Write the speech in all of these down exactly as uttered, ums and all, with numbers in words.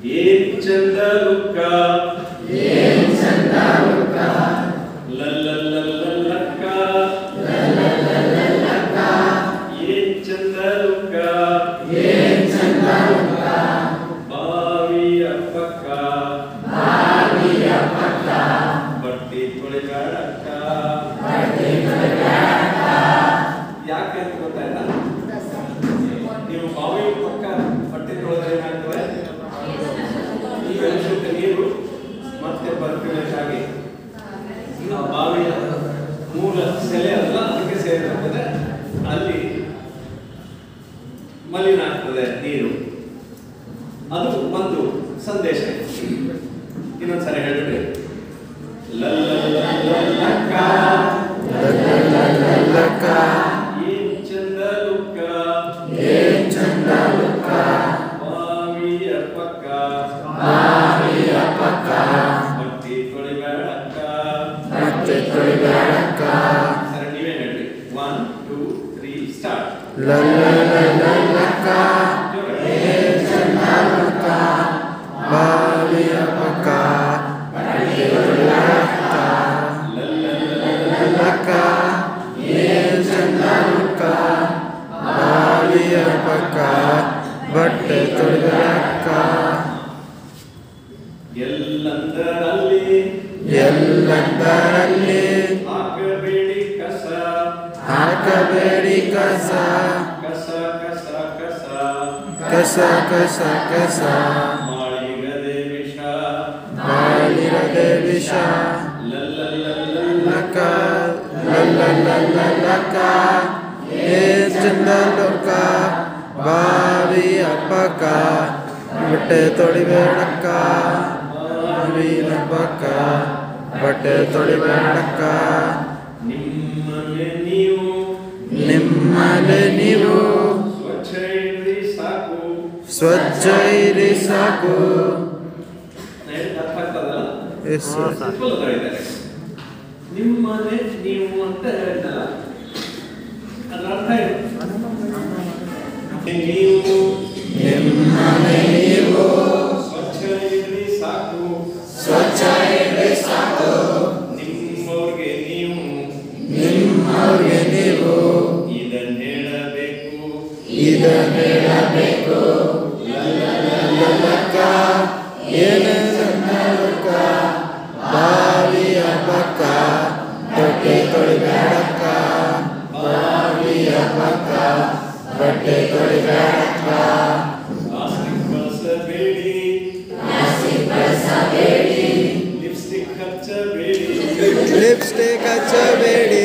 ಏನ್ ಚಂದ ಲುಕ್ಕ ಏನ್ ಚಂದ ಲುಕ್ಕ ಲಲ್ಲಲ್ಲಲ್ಲಕ್ಕ ಲಲ್ಲಲ್ಲಲ್ಲಕ್ಕ ಏನ್ ಚಂದ ಲುಕ್ಕ ಏನ್ ಚಂದ ಲುಕ್ಕ ಬಾವಿಯ ಪಕ್ಕ ಬಾವಿಯ ಪಕ್ಕ ಬಟ್ಟೆ ತೊಳೆಗಾಡಕ್ಕ ಬಟ್ಟೆ ತೊಳೆಗಾಡಕ್ಕ ಯಾಕೆ ಅಂತ ಗೊತ್ತಾಯ್ತಾ? ನೀವು ಬಾವಿ ಪಕ್ಕ ಬಟ್ಟೆ ತೊಳೆದ್ರೆ ಏನಾಗ್ತದೆ? ಈಗ ಶುದ್ಧ ನೀರು ಮತ್ತೆ ಬರ್ತಬೇಕಾಗಿ ಆ ಬಾವಿಯ ಮೂಲ ಸೆಲೆ ಅಲ್ಲ, ಅದಕ್ಕೆ ಸೇರಿರ್ತದೆ, ಅಲ್ಲಿ ಮಲಿನ ಆಗ್ತದೆ ನೀರು. ಅದು ಒಂದು ಸಂದೇಶ. ಇನ್ನೊಂದ್ಸರಿ ಹೇಳಿದ್ರೆ ಲಲ್ಲಲ್ಲಲ್ಲಕ್ಕ ಲಲ್ಲಲ್ಲಲ್ಲಕ್ಕ ಏನ್ ಚಂದ ಲುಕ್ಕ ಏನ್ ಚಂದ ಲುಕ್ಕ ಬಾವಿಯ ಪಕ್ಕ ಬಾವಿಯ ಪಕ್ಕ ಬಟ್ಟೆ ತೊಳೆಗಾಡಕ್ಕ ಬಟ್ಟೆ ತೊಳೆಗಾಡಕ್ಕ ಸರಿ, ನೀವೇ ಹೇಳ್ರಿ. One two three start. ಲಲ್ಲಲ್ಲಲ್ಲಕ್ಕ ಏನ್ ಚಂದ ಲುಕ್ಕ ಬಾವಿಯ ಪಕ್ಕ ಬಟ್ಟೆ ತೊಳೆಗಾಡಕ್ಕ ಲಲ್ಲಲ್ಲಲ್ಲಕ್ಕ ಏನ್ ಚಂದ ಲುಕ್ಕ ಬಾವಿಯ ಪಕ್ಕ ಬಟ್ಟೆ ತೊಳೆಗಾಡಕ್ಕ ಎಲ್ಲಂದರಲ್ಲಿ ಎಲ್ಲಂದರಲ್ಲಿ ಹಾಕಬೇಡಿ ಕಸ ಹಾಕಬೇಡಿ ಕಸ ಕಸ ಕಸ ಕಸ ಕಸ ಕಸ ಕಸ ಮಾಡಿಗದೆ ವಿಷ ಬಾಳಿರದೆ ವಿಷ ಲಲ್ಲಲ್ಲಲ್ಲಕ್ಕ ಲಲ್ಲಲ್ಲಲ್ಲಕ್ಕ ಏನ್ ಚಂದ ಲುಕ್ಕ ಬಾವಿಯ ಪಕ್ಕ ಬಟ್ಟೆ ತೊಳಿಬೇಡಕ್ಕ ಬಾವಿಯ ಪಕ್ಕ ಬಟ್ಟೆ ತೊಳಿಬೇಡಕ್ಕ ನಿಮ್ಮನೆ ನೀವು ನಿಮ್ಮಲ್ಲಿ ನೀವು ಸ್ವಚ್ಛ ಇರ್ರಿ ಸಾಕು. ಸ್ವಚ್ಛ ಇರಿ ಸಾಕು. ಹೇಳಿದ್ದು ಅರ್ಥ ಆಗ್ತದಲ್ಲ? Yes sir. ಸಿಂಪಲ್ ಅದ ಹೇಳಿದ್ದಾರೆ. ನಿಮ್ಮನೆ ನೀವು ಅಂತ ಹೇಳಿದ್ದಲ್ಲ, ಅದರ ಅರ್ಥ ಏನು? ನೀವು ನಿಮ್ಮನೆ ನೀವು ಸ್ವಚ್ಛ ಇರ್ರಿ ಸಾಕು. ಸ್ವಚ್ಛ ಇರಿ ಸಾಕು. ನಿಮ್ಮವ್ರಿಗೆ ನೀವು ನಿಮ್ಮವ್ರಿಗೆ ನೀವು ಇದನ್ನ ಹೇಳಬೇಕು. ಇದನ್ನ ಹೇಳಬೇಕು. ಲಲ್ಲಲ್ಲಲ್ಲಕ್ಕ ಏನೇ ಚಂದ ಲುಕ್ಕ ಬಾವಿಯ ಪಕ್ಕ ಬಟ್ಟೆ ತೊಳಿಬೇಡಕ್ಕ ಬಾವಿಯ ಪಕ್ಕ ಬಟ್ಟೆ ತೊಳಿಬೇಡಕ್ಕ ಪ್ಲಾಸ್ಟಿಕ್ ಬಳಸಬೇಡಿ. ಪ್ಲಾಸ್ಟಿಕ್ ಬಳಸಬೇಡಿ. ಲಿಪ್ಸ್ಟಿಕ್ ಹಚ್ಚಬೇಡಿ. ಲಿಪ್ಸ್ಟಿಕ್ ಹಚ್ಚಬೇಡಿ.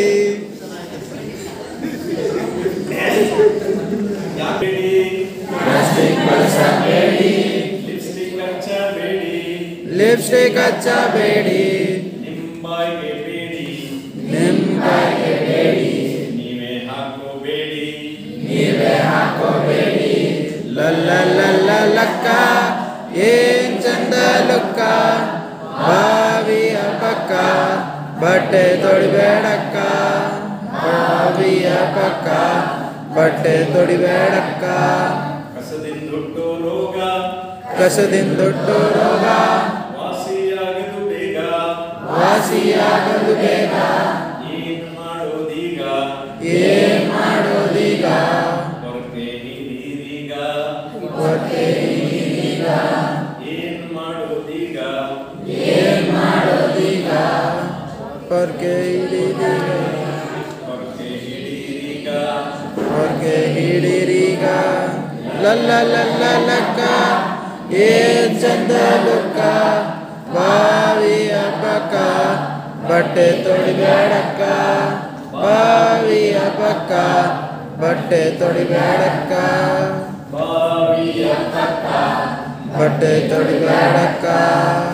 ಯಾಬೇಡಿ. ಪ್ಲಾಸ್ಟಿಕ್ ಬಳಸಬೇಡಿ. ಲಿಪ್ಸ್ಟಿಕ್ ಹಚ್ಚಬೇಡಿ. ಲಿಪ್ಸ್ಟಿಕ್ ಹಚ್ಚಬೇಡಿ. ನಿಂಬಾಯಿಗೆ ಬೇಡಿ. ನಿಂಬಾಯಿಗೆ ಬೇಡಿ. ನೀವೇ ಹಾಕೋಬೇಡಿ. ನೀವೇ ಹಾಕೋಬೇಡಿ. ಲಲ್ಲಲ್ಲಲ್ಲಕ್ಕ ಏನ್ ಚಂದ ಲುಕ್ಕ ಬಾವಿಯ ಪಕ್ಕ ಬಟ್ಟೆ ತೊಳಿಬೇಡಕ್ಕ ಬಾವಿಯ ಪಕ್ಕ ಬಟ್ಟೆ ತೊಳಿಬೇಡಕ್ಕ ಕಸದಿಂದೊಟ್ಟು ರೋಗ ಕಸದಿಂದೊಟ್ಟು ರೋಗ ವಾಸಿಯಾಗದು ಬೇಗ. ವಾಸಿಯಾಗಲು ಬೇಗ. ಏನ್ ಮಾಡೋದೀಗ? ಏನ್ ಮಾಡೋದೀಗ? ಹೊರಗೆ ಹಿಡೀರೀಗ. ಹೊರಗೆ ಹಿಡೀರೀಗ. ಏನ್ ಮಾಡೋದೀಗ? ಏನ್ ಮಾಡೋದೀಗ? ಹೊರಗೆ ಹಿಡೀರೀಗ. ಹೊರಗೆ ಹಿಡೀರೀಗ. ಹೊರಗೆ ಹಿಡೀರೀಗ. ಲಲ್ಲಲ್ಲಲ್ಲಕ್ಕ ಏನ್ ಚಂದ ಲುಕ್ಕ ಬಾವಿಯ ಪಕ್ಕ ಬಟ್ಟೆ ತೊಳಿಬೇಡಕ್ಕ ಬಾವಿಯ ಪಕ್ಕ ಬಟ್ಟೆ ತೊಳಿಬೇಡಕ್ಕ ಬಾವಿಯ ಪಕ್ಕ ಬಟ್ಟೆ ತೊಳಿಬೇಡಕ್ಕ